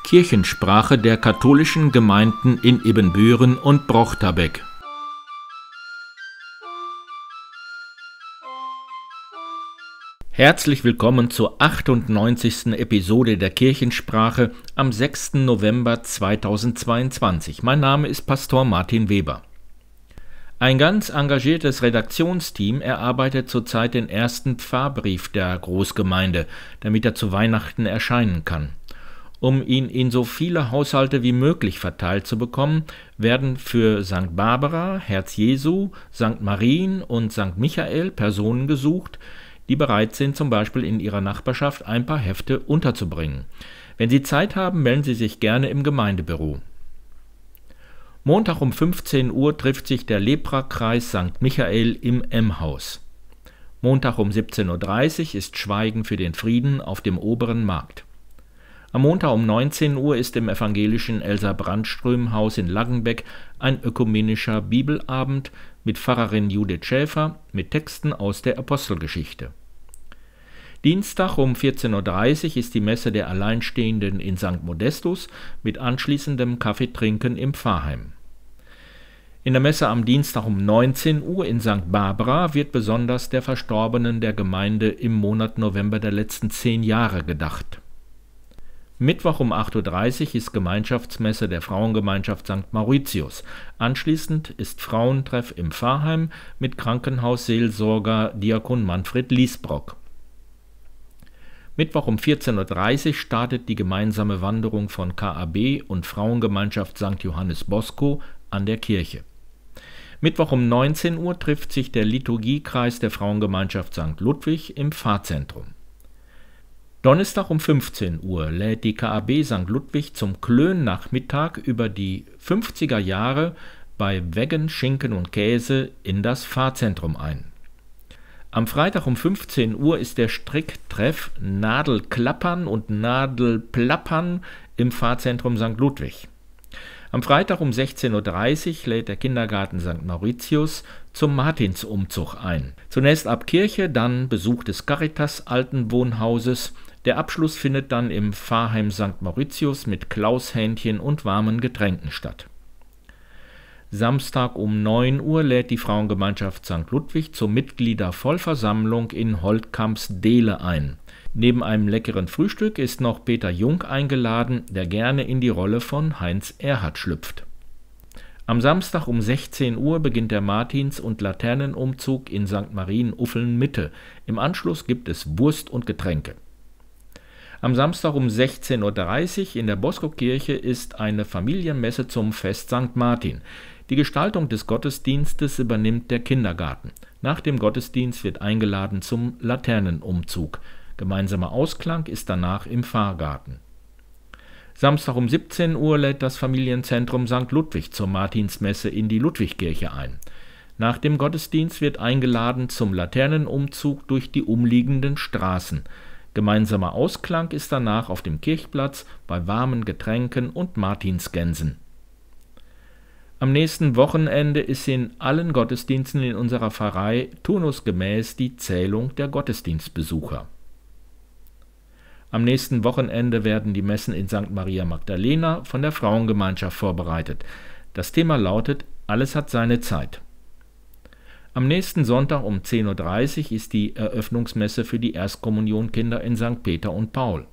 Kirchensprache der katholischen Gemeinden in Ibbenbüren und Brochterbeck. Herzlich willkommen zur 98. Episode der Kirchensprache am 6. November 2022. Mein Name ist Pastor Martin Weber. Ein ganz engagiertes Redaktionsteam erarbeitet zurzeit den ersten Pfarrbrief der Großgemeinde, damit er zu Weihnachten erscheinen kann. Um ihn in so viele Haushalte wie möglich verteilt zu bekommen, werden für St. Barbara, Herz Jesu, St. Marien und St. Michael Personen gesucht, die bereit sind, zum Beispiel in ihrer Nachbarschaft ein paar Hefte unterzubringen. Wenn Sie Zeit haben, melden Sie sich gerne im Gemeindebüro. Montag um 15 Uhr trifft sich der Leprakreis St. Michael im M-Haus. Montag um 17.30 Uhr ist Schweigen für den Frieden auf dem Oberen Markt. Am Montag um 19 Uhr ist im evangelischen Elsa-Brandström-Haus in Laggenbeck ein ökumenischer Bibelabend mit Pfarrerin Judith Schäfer mit Texten aus der Apostelgeschichte. Dienstag um 14.30 Uhr ist die Messe der Alleinstehenden in St. Modestus mit anschließendem Kaffeetrinken im Pfarrheim. In der Messe am Dienstag um 19 Uhr in St. Barbara wird besonders der Verstorbenen der Gemeinde im Monat November der letzten 10 Jahre gedacht. Mittwoch um 8.30 Uhr ist Gemeinschaftsmesse der Frauengemeinschaft St. Mauritius. Anschließend ist Frauentreff im Pfarrheim mit Krankenhausseelsorger Diakon Manfred Liesbrock. Mittwoch um 14.30 Uhr startet die gemeinsame Wanderung von KAB und Frauengemeinschaft St. Johannes Bosco an der Kirche. Mittwoch um 19 Uhr trifft sich der Liturgiekreis der Frauengemeinschaft St. Ludwig im Pfarrzentrum. Donnerstag um 15 Uhr lädt die KAB St. Ludwig zum Klön-Nachmittag über die 50er Jahre bei Weggen, Schinken und Käse in das Pfarrzentrum ein. Am Freitag um 15 Uhr ist der Stricktreff Nadelklappern und Nadelplappern im Pfarrzentrum St. Ludwig. Am Freitag um 16.30 Uhr lädt der Kindergarten St. Mauritius zum Martinsumzug ein. Zunächst ab Kirche, dann Besuch des Caritas-Altenwohnhauses. Der Abschluss findet dann im Pfarrheim St. Mauritius mit Klaushähnchen und warmen Getränken statt. Samstag um 9 Uhr lädt die Frauengemeinschaft St. Ludwig zur Mitgliedervollversammlung in Holtkamps-Dehle ein. Neben einem leckeren Frühstück ist noch Peter Jung eingeladen, der gerne in die Rolle von Heinz Erhardt schlüpft. Am Samstag um 16 Uhr beginnt der Martins- und Laternenumzug in St. Marien-Uffeln-Mitte. Im Anschluss gibt es Wurst und Getränke. Am Samstag um 16.30 Uhr in der Bosco-Kirche ist eine Familienmesse zum Fest St. Martin. Die Gestaltung des Gottesdienstes übernimmt der Kindergarten. Nach dem Gottesdienst wird eingeladen zum Laternenumzug. Gemeinsamer Ausklang ist danach im Pfarrgarten. Samstag um 17 Uhr lädt das Familienzentrum St. Ludwig zur Martinsmesse in die Ludwigkirche ein. Nach dem Gottesdienst wird eingeladen zum Laternenumzug durch die umliegenden Straßen. Gemeinsamer Ausklang ist danach auf dem Kirchplatz bei warmen Getränken und Martinsgänsen. Am nächsten Wochenende ist in allen Gottesdiensten in unserer Pfarrei turnusgemäß die Zählung der Gottesdienstbesucher. Am nächsten Wochenende werden die Messen in St. Maria Magdalena von der Frauengemeinschaft vorbereitet. Das Thema lautet: Alles hat seine Zeit. Am nächsten Sonntag um 10.30 Uhr ist die Eröffnungsmesse für die Erstkommunionkinder in St. Peter und Paul.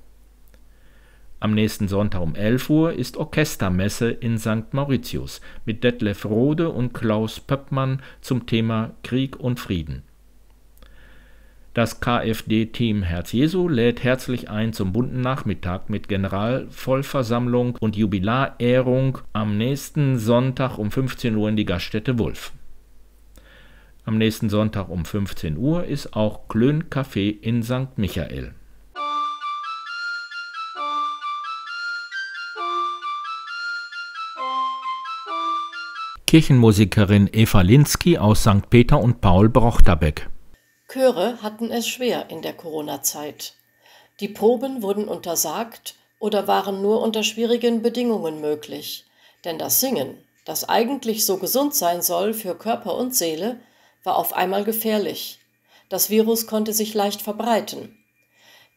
Am nächsten Sonntag um 11 Uhr ist Orchestermesse in St. Mauritius mit Detlef Rode und Klaus Pöppmann zum Thema Krieg und Frieden. Das KfD-Team Herz Jesu lädt herzlich ein zum bunten Nachmittag mit Generalvollversammlung und Jubilarehrung am nächsten Sonntag um 15 Uhr in die Gaststätte Wulf. Am nächsten Sonntag um 15 Uhr ist auch Klön-Café in St. Michael. Kirchenmusikerin Eva Linsky aus St. Peter und Paul Brochterbeck. Chöre hatten es schwer in der Corona-Zeit. Die Proben wurden untersagt oder waren nur unter schwierigen Bedingungen möglich. Denn das Singen, das eigentlich so gesund sein soll für Körper und Seele, war auf einmal gefährlich. Das Virus konnte sich leicht verbreiten.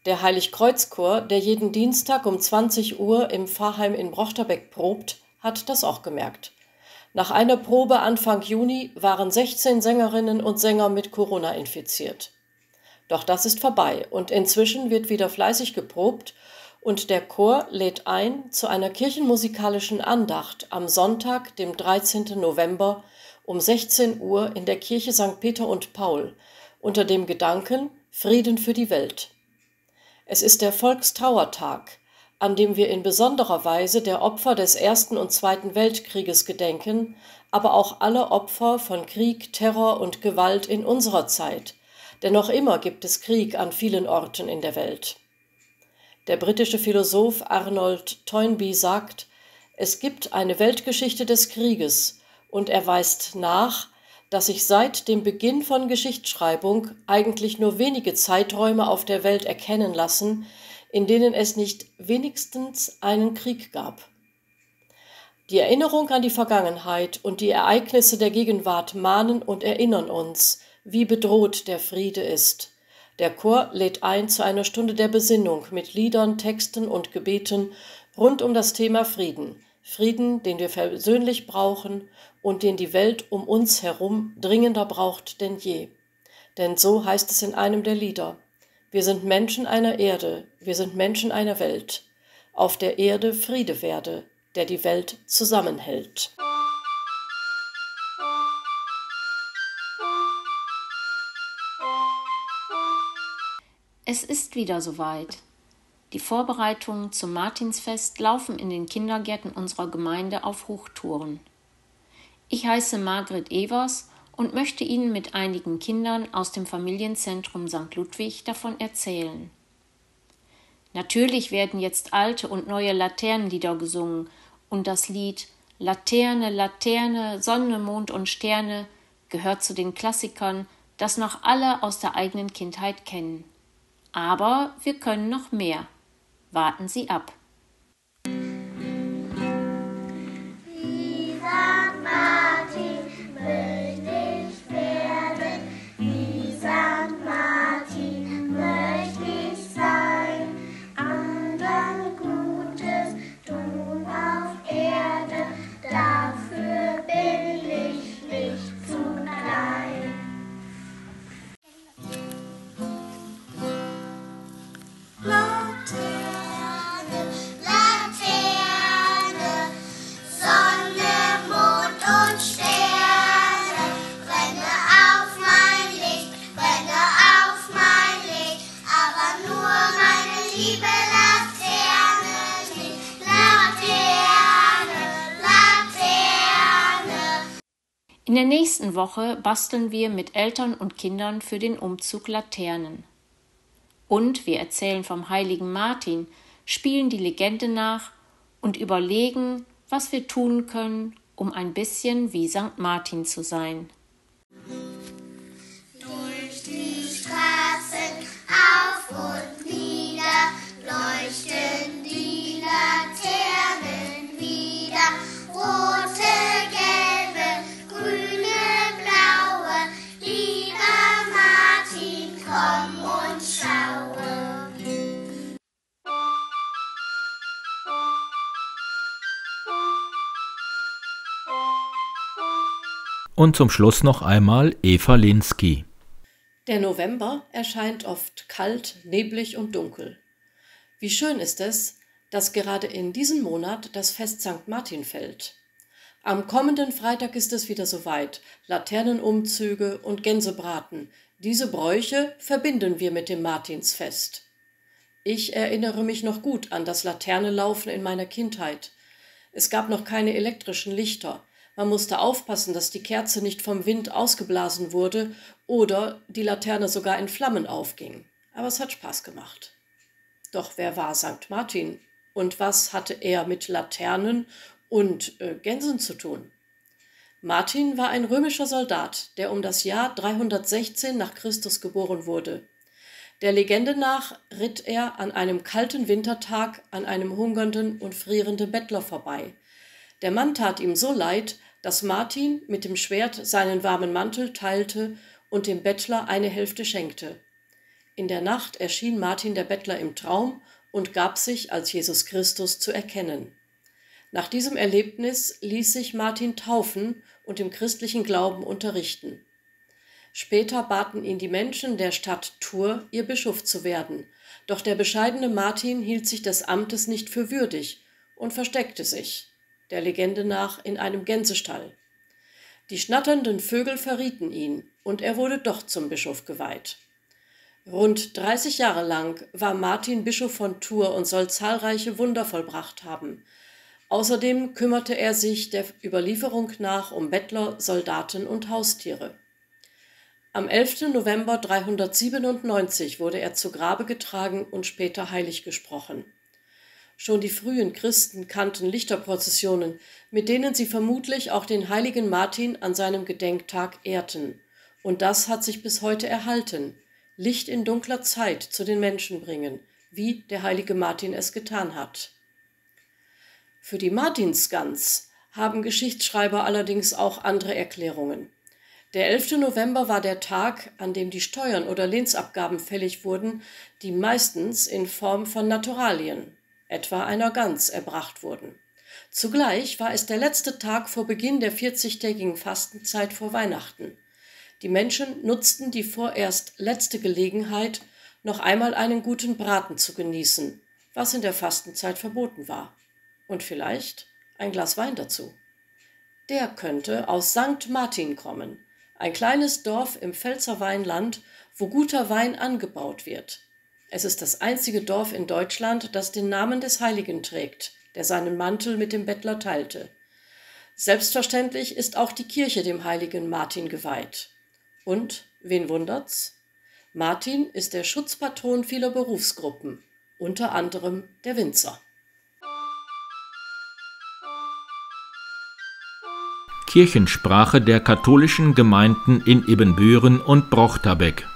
Der Heiligkreuzchor, der jeden Dienstag um 20 Uhr im Pfarrheim in Brochterbeck probt, hat das auch gemerkt. Nach einer Probe Anfang Juni waren 16 Sängerinnen und Sänger mit Corona infiziert. Doch das ist vorbei und inzwischen wird wieder fleißig geprobt und der Chor lädt ein zu einer kirchenmusikalischen Andacht am Sonntag, dem 13. November um 16 Uhr in der Kirche St. Peter und Paul unter dem Gedanken Frieden für die Welt. Es ist der Volkstrauertag, an dem wir in besonderer Weise der Opfer des Ersten und Zweiten Weltkrieges gedenken, aber auch alle Opfer von Krieg, Terror und Gewalt in unserer Zeit, denn noch immer gibt es Krieg an vielen Orten in der Welt. Der britische Philosoph Arnold Toynbee sagt, es gibt eine Weltgeschichte des Krieges und er weist nach, dass sich seit dem Beginn von Geschichtsschreibung eigentlich nur wenige Zeiträume auf der Welt erkennen lassen, in denen es nicht wenigstens einen Krieg gab. Die Erinnerung an die Vergangenheit und die Ereignisse der Gegenwart mahnen und erinnern uns, wie bedroht der Friede ist. Der Chor lädt ein zu einer Stunde der Besinnung mit Liedern, Texten und Gebeten rund um das Thema Frieden. Frieden, den wir persönlich brauchen und den die Welt um uns herum dringender braucht denn je. Denn so heißt es in einem der Lieder: Wir sind Menschen einer Erde, wir sind Menschen einer Welt. Auf der Erde Friede werde, der die Welt zusammenhält. Es ist wieder soweit. Die Vorbereitungen zum Martinsfest laufen in den Kindergärten unserer Gemeinde auf Hochtouren. Ich heiße Margret Evers und möchte Ihnen mit einigen Kindern aus dem Familienzentrum St. Ludwig davon erzählen. Natürlich werden jetzt alte und neue Laternenlieder gesungen und das Lied Laterne, Laterne, Sonne, Mond und Sterne gehört zu den Klassikern, das noch alle aus der eigenen Kindheit kennen. Aber wir können noch mehr. Warten Sie ab. Wie St. Martin möchte ich werden, wie St. Martin möchte ich sein, anderen Gutes tun auf Erde, dafür bin ich nicht zu klein. Laterne, Laterne, Sonne, Mond und Sterne, brenne auf mein Licht, aber nur meine liebe Laterne nicht. Laterne, Laterne. In der nächsten Woche basteln wir mit Eltern und Kindern für den Umzug Laternen. Und wir erzählen vom heiligen Martin, spielen die Legende nach und überlegen, was wir tun können, um ein bisschen wie St. Martin zu sein. Durch die Straßen auf und nieder leuchten die Laternen wieder. Rote, gelbe, grüne, blaue. Lieber Martin, komm und schaue. Und zum Schluss noch einmal Eva Linsky. Der November erscheint oft kalt, neblig und dunkel. Wie schön ist es, dass gerade in diesem Monat das Fest St. Martin fällt. Am kommenden Freitag ist es wieder soweit. Laternenumzüge und Gänsebraten. Diese Bräuche verbinden wir mit dem Martinsfest. Ich erinnere mich noch gut an das Laternenlaufen in meiner Kindheit. Es gab noch keine elektrischen Lichter. Man musste aufpassen, dass die Kerze nicht vom Wind ausgeblasen wurde oder die Laterne sogar in Flammen aufging. Aber es hat Spaß gemacht. Doch wer war St. Martin? Und was hatte er mit Laternen und Gänsen zu tun? Martin war ein römischer Soldat, der um das Jahr 316 nach Christus geboren wurde. Der Legende nach ritt er an einem kalten Wintertag an einem hungernden und frierenden Bettler vorbei. Der Mann tat ihm so leid, dass Martin mit dem Schwert seinen warmen Mantel teilte und dem Bettler eine Hälfte schenkte. In der Nacht erschien Martin der Bettler im Traum und gab sich als Jesus Christus zu erkennen. Nach diesem Erlebnis ließ sich Martin taufen und im christlichen Glauben unterrichten. Später baten ihn die Menschen der Stadt Tours, ihr Bischof zu werden, doch der bescheidene Martin hielt sich des Amtes nicht für würdig und versteckte sich, der Legende nach, in einem Gänsestall. Die schnatternden Vögel verrieten ihn, und er wurde doch zum Bischof geweiht. Rund 30 Jahre lang war Martin Bischof von Tours und soll zahlreiche Wunder vollbracht haben. Außerdem kümmerte er sich der Überlieferung nach um Bettler, Soldaten und Haustiere. Am 11. November 397 wurde er zu Grabe getragen und später heilig gesprochen. Schon die frühen Christen kannten Lichterprozessionen, mit denen sie vermutlich auch den heiligen Martin an seinem Gedenktag ehrten. Und das hat sich bis heute erhalten: Licht in dunkler Zeit zu den Menschen bringen, wie der heilige Martin es getan hat. Für die Martinsgans haben Geschichtsschreiber allerdings auch andere Erklärungen. Der 11. November war der Tag, an dem die Steuern oder Lehnsabgaben fällig wurden, die meistens in Form von Naturalien, etwa einer Gans, erbracht wurden. Zugleich war es der letzte Tag vor Beginn der 40-tägigen Fastenzeit vor Weihnachten. Die Menschen nutzten die vorerst letzte Gelegenheit, noch einmal einen guten Braten zu genießen, was in der Fastenzeit verboten war. Und vielleicht ein Glas Wein dazu. Der könnte aus St. Martin kommen, ein kleines Dorf im Pfälzerweinland, wo guter Wein angebaut wird. Es ist das einzige Dorf in Deutschland, das den Namen des Heiligen trägt, der seinen Mantel mit dem Bettler teilte. Selbstverständlich ist auch die Kirche dem heiligen Martin geweiht. Und, wen wundert's? Martin ist der Schutzpatron vieler Berufsgruppen, unter anderem der Winzer. Kirchensprache der katholischen Gemeinden in Ibbenbüren und Brochterbeck.